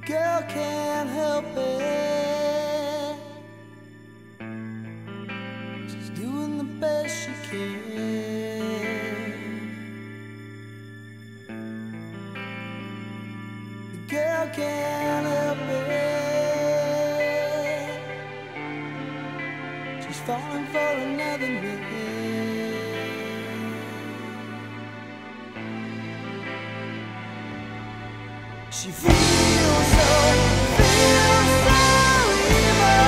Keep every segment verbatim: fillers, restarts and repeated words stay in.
girl can't help it. She's doing the best she can. The girl can't help it. She's falling for another man. She feels so, feels so evil.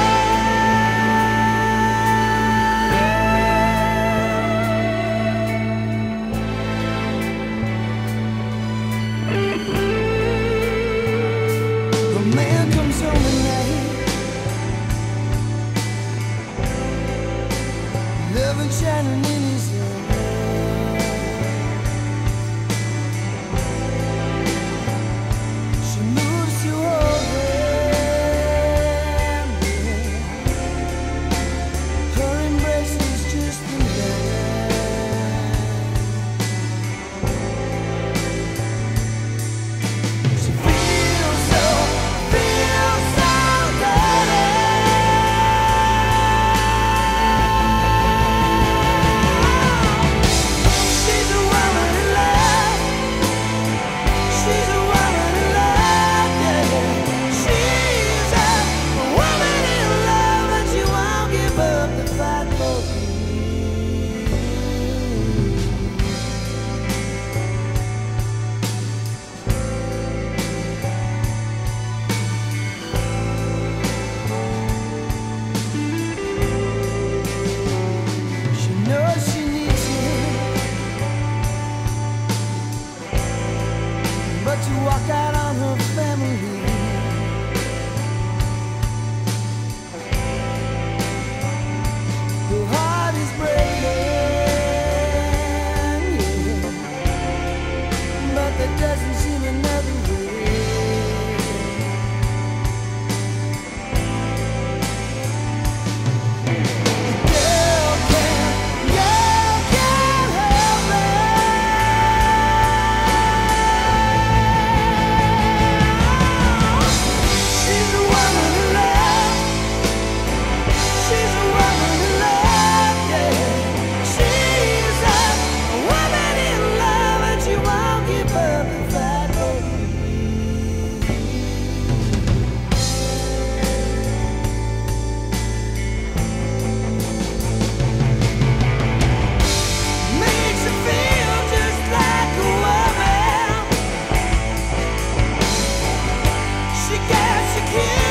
The man comes home at night, love and shining in his eyes. To walk out on her family, her heart is breaking, but there doesn't seem another way. The girl can't, girl can't help it. She gets, she can't.